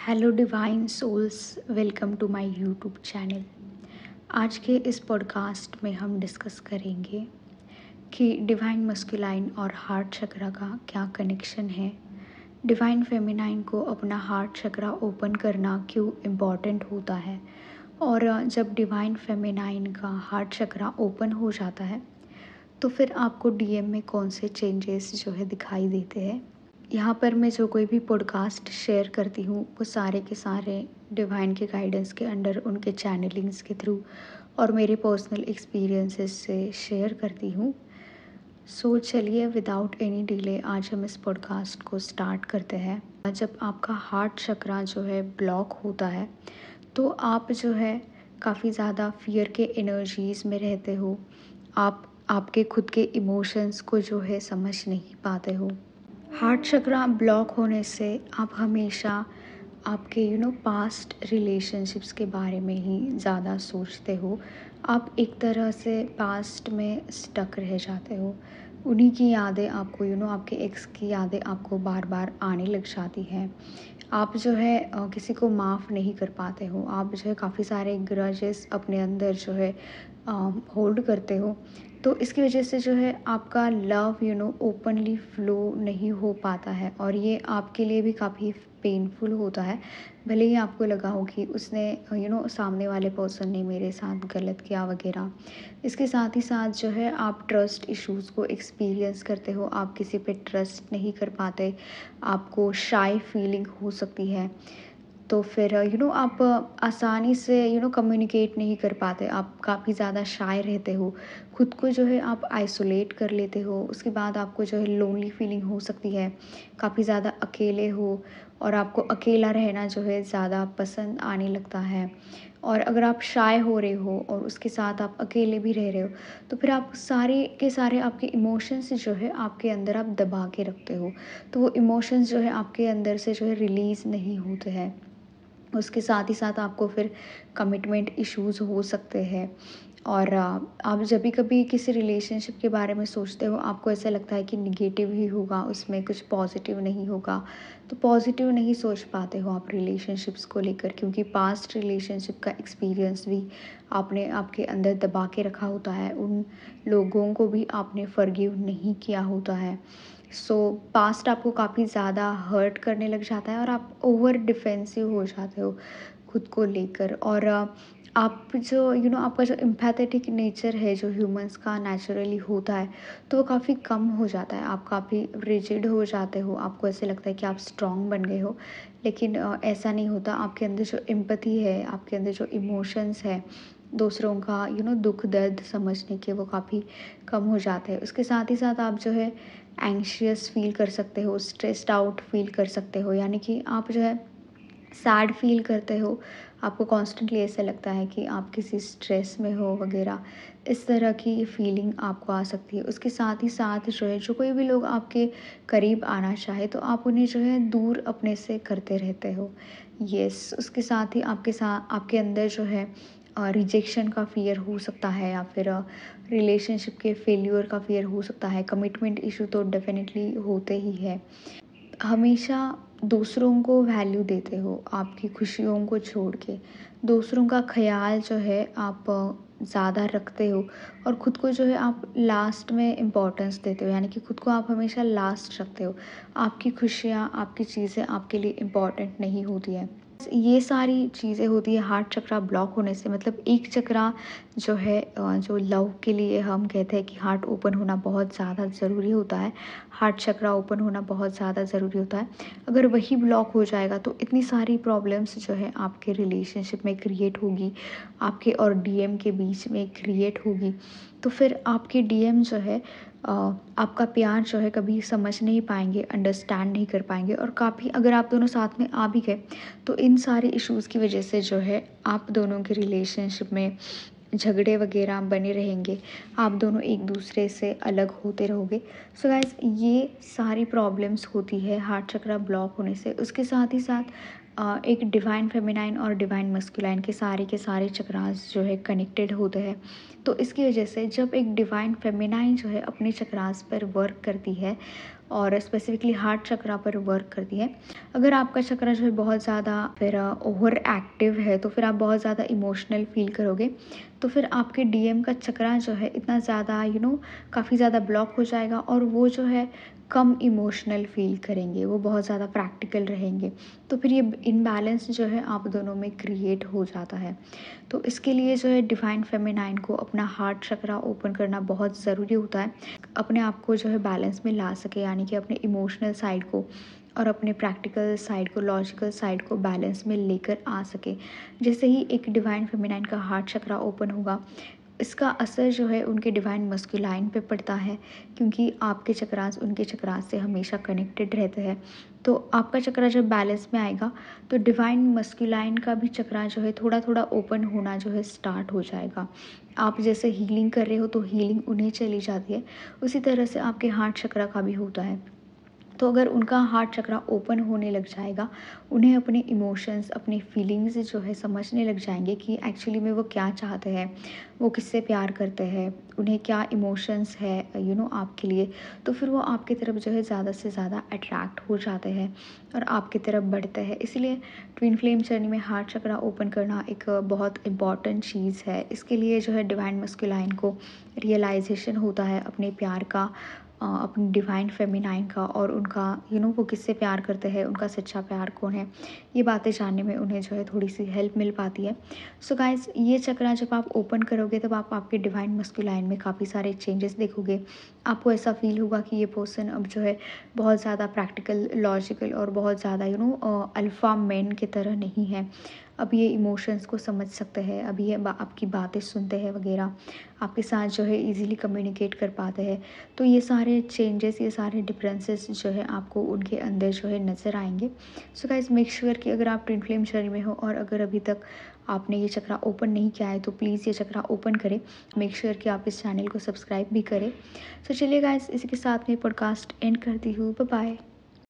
Hello divine souls, welcome to my YouTube channel. आज के इस पॉडकास्ट में हम डिस्कस करेंगे कि डिवाइन मस्कुलाइन और हार्ट चक्रा का क्या कनेक्शन है। डिवाइन फेमिनाइन को अपना हार्ट चक्रा ओपन करना क्यों इम्पॉर्टेंट होता है, और जब डिवाइन फेमिनाइन का हार्ट चक्रा ओपन हो जाता है तो फिर आपको डीएम में कौन से चेंजेस जो है दिखाई देते हैं। यहाँ पर मैं जो कोई भी पॉडकास्ट शेयर करती हूँ वो सारे के सारे डिवाइन के गाइडेंस के अंडर, उनके चैनलिंग्स के थ्रू और मेरे पर्सनल एक्सपीरियंसेस से शेयर करती हूँ। सो चलिए विदाउट एनी डिले आज हम इस पॉडकास्ट को स्टार्ट करते हैं। जब आपका हार्ट चक्रा जो है ब्लॉक होता है तो आप जो है काफ़ी ज़्यादा फियर के एनर्जीज़ में रहते हो। आप आपके खुद के इमोशंस को जो है समझ नहीं पाते हो। हार्ट चक्रा ब्लॉक होने से आप हमेशा आपके पास्ट रिलेशनशिप्स के बारे में ही ज़्यादा सोचते हो। आप एक तरह से पास्ट में स्टक रह जाते हो। उन्हीं की यादें आपको आपके एक्स की यादें आपको बार बार आने लग जाती हैं। आप जो है किसी को माफ़ नहीं कर पाते हो। आप जो है काफ़ी सारे ग्रजेस अपने अंदर जो है होल्ड करते हो। तो इसकी वजह से जो है आपका लव ओपनली फ्लो नहीं हो पाता है, और ये आपके लिए भी काफ़ी पेनफुल होता है। भले ही आपको लगा हो कि उसने सामने वाले पर्सन ने मेरे साथ गलत किया वगैरह। इसके साथ ही साथ जो है आप ट्रस्ट इश्यूज़ को एक्सपीरियंस करते हो। आप किसी पे ट्रस्ट नहीं कर पाते, आपको शाय फीलिंग हो सकती है। तो फिर आप आसानी से कम्युनिकेट नहीं कर पाते। आप काफ़ी ज़्यादा शाय रहते हो, खुद को जो है आप आइसोलेट कर लेते हो। उसके बाद आपको जो है लोनली फीलिंग हो सकती है, काफ़ी ज़्यादा अकेले हो और आपको अकेला रहना जो है ज़्यादा पसंद आने लगता है। और अगर आप शाय हो रहे हो और उसके साथ आप अकेले भी रह रहे हो तो फिर आप सारे के सारे आपके इमोशंस जो है आपके अंदर आप दबा के रखते हो। तो वो इमोशंस जो है आपके अंदर से जो है रिलीज़ नहीं होते हैं। उसके साथ ही साथ आपको फिर कमिटमेंट इश्यूज़ हो सकते हैं। और आप जब भी कभी किसी रिलेशनशिप के बारे में सोचते हो आपको ऐसा लगता है कि निगेटिव ही होगा, उसमें कुछ पॉजिटिव नहीं होगा। तो पॉजिटिव नहीं सोच पाते हो आप रिलेशनशिप्स को लेकर, क्योंकि पास्ट रिलेशनशिप का एक्सपीरियंस भी आपने आपके अंदर दबा के रखा होता है। उन लोगों को भी आपने फॉरगिव नहीं किया होता है। सो पास्ट आपको काफ़ी ज़्यादा हर्ट करने लग जाता है और आप ओवर डिफेंसिव हो जाते हो खुद को लेकर। और आप जो आपका जो एम्पैथेटिक नेचर है जो ह्यूमंस का नेचुरली होता है तो वो काफ़ी कम हो जाता है। आप काफ़ी रिजिड हो जाते हो, आपको ऐसे लगता है कि आप स्ट्रॉन्ग बन गए हो, लेकिन ऐसा नहीं होता। आपके अंदर जो एम्पैथी है, आपके अंदर जो इमोशंस है दूसरों का दुख दर्द समझने के, वो काफ़ी कम हो जाते हैं। उसके साथ ही साथ आप जो है एंग्शियस फील कर सकते हो, स्ट्रेस्ड आउट फील कर सकते हो, यानी कि आप जो है सैड फील करते हो। आपको कॉन्स्टेंटली ऐसा लगता है कि आप किसी स्ट्रेस में हो वगैरह, इस तरह की फीलिंग आपको आ सकती है। उसके साथ ही साथ जो है जो कोई भी लोग आपके करीब आना चाहे तो आप उन्हें जो है दूर अपने से करते रहते हो। यस, उसके साथ ही आपके अंदर जो है रिजेक्शन का फ़ियर हो सकता है, या फिर रिलेशनशिप के फेल्यूर का फ़ियर हो सकता है। कमिटमेंट इशू तो डेफिनेटली होते ही है। हमेशा दूसरों को वैल्यू देते हो आपकी खुशियों को छोड़ के। दूसरों का ख़्याल जो है आप ज़्यादा रखते हो और ख़ुद को जो है आप लास्ट में इम्पोर्टेंस देते हो, यानी कि ख़ुद को आप हमेशा लास्ट रखते हो। आपकी खुशियाँ, आपकी चीज़ें आपके लिए इम्पोर्टेंट नहीं होती हैं। ये सारी चीज़ें होती है हार्ट चक्रा ब्लॉक होने से। मतलब एक चक्रा जो है जो लव के लिए हम कहते हैं कि हार्ट ओपन होना बहुत ज़्यादा ज़रूरी होता है। हार्ट चक्रा ओपन होना बहुत ज़्यादा ज़रूरी होता है। अगर वही ब्लॉक हो जाएगा तो इतनी सारी प्रॉब्लम्स जो है आपके रिलेशनशिप में क्रिएट होगी, आपके और डीएम के बीच में क्रिएट होगी। तो फिर आपके डीएम जो है आपका प्यार जो है कभी समझ नहीं पाएंगे, अंडरस्टैंड नहीं कर पाएंगे। और काफ़ी अगर आप दोनों साथ में आ भी गए तो इन सारे इश्यूज़ की वजह से जो है आप दोनों के रिलेशनशिप में झगड़े वगैरह बने रहेंगे। आप दोनों एक दूसरे से अलग होते रहोगे। सो गाइस, ये सारी प्रॉब्लम्स होती है हार्ट चक्रा ब्लॉक होने से। उसके साथ ही साथ एक डिवाइन फेमिनाइन और डिवाइन मस्कुलाइन के सारे चक्रास जो है कनेक्टेड होते हैं। तो इसकी वजह से जब एक डिवाइन फेमिनाइन जो है अपने चक्रास पर वर्क करती है और स्पेसिफिकली हार्ट चक्रा पर वर्क करती है। अगर आपका चक्रा जो है बहुत ज़्यादा फिर ओवर एक्टिव है तो फिर आप बहुत ज़्यादा इमोशनल फील करोगे, तो फिर आपके डीएम का चक्रा जो है इतना ज़्यादा काफ़ी ज़्यादा ब्लॉक हो जाएगा और वो जो है कम इमोशनल फील करेंगे, वो बहुत ज़्यादा प्रैक्टिकल रहेंगे। तो फिर ये इनबैलेंस जो है आप दोनों में क्रिएट हो जाता है। तो इसके लिए जो है डिवाइन फेमिनाइन को अपना हार्ट चक्रा ओपन करना बहुत ज़रूरी होता है, अपने आप को जो है बैलेंस में ला सके, यानी कि अपने इमोशनल साइड को और अपने प्रैक्टिकल साइड को, लॉजिकल साइड को बैलेंस में लेकर आ सके। जैसे ही एक डिवाइन फेमिनाइन का हार्ट चक्रा ओपन होगा, इसका असर जो है उनके डिवाइन मस्कुलाइन पे पड़ता है, क्योंकि आपके चक्रास उनके चक्रास से हमेशा कनेक्टेड रहते हैं। तो आपका चक्रा जब बैलेंस में आएगा तो डिवाइन मस्कुलाइन का भी चक्रा जो है थोड़ा थोड़ा ओपन होना जो है स्टार्ट हो जाएगा। आप जैसे हीलिंग कर रहे हो तो हीलिंग उन्हें चली जाती है, उसी तरह से आपके हार्ट चक्रा का भी होता है। तो अगर उनका हार्ट चक्रा ओपन होने लग जाएगा, उन्हें अपने इमोशंस, अपने फीलिंग्स जो है समझने लग जाएंगे कि एक्चुअली में वो क्या चाहते हैं, वो किससे प्यार करते हैं, उन्हें क्या इमोशंस है आपके लिए। तो फिर वो आपकी तरफ जो है ज़्यादा से ज़्यादा अट्रैक्ट हो जाते हैं और आपकी तरफ बढ़ते हैं। इसलिए ट्विन फ्लेम जर्नी में हार्ट चक्रा ओपन करना एक बहुत इम्पॉर्टेंट चीज़ है। इसके लिए जो है डिवाइन मस्कुलाइन को रियलाइजेशन होता है अपने प्यार का, अपनी डिवाइन फेमिनाइन का, और उनका वो किससे प्यार करते हैं, उनका सच्चा प्यार कौन है, ये बातें जानने में उन्हें जो है थोड़ी सी हेल्प मिल पाती है। सो गाइस, ये चक्रा जब आप ओपन करोगे तब आप आपके डिवाइन मस्कुलाइन में काफ़ी सारे चेंजेस देखोगे। आपको ऐसा फील होगा कि ये पर्सन अब जो है बहुत ज़्यादा प्रैक्टिकल, लॉजिकल और बहुत ज़्यादा अल्फ़ा मैन की तरह नहीं है। अब ये इमोशंस को समझ सकते हैं, अब ये आपकी बातें सुनते हैं वगैरह, आपके साथ जो है इजीली कम्युनिकेट कर पाते हैं। तो ये सारे चेंजेस, ये सारे डिफरेंसेस जो है आपको उनके अंदर जो है नज़र आएंगे। सो गाइस, मेक श्योर कि अगर आप ट्विन फ्लेम जर्नी में हो और अगर अभी तक आपने ये चक्रा ओपन नहीं किया है तो प्लीज़ ये चक्रा ओपन करें। मेक श्योर कि आप इस चैनल को सब्सक्राइब भी करें। सो चलिए गाइस, इसी के साथ में पॉडकास्ट एंड करती हूँ। Bye bye.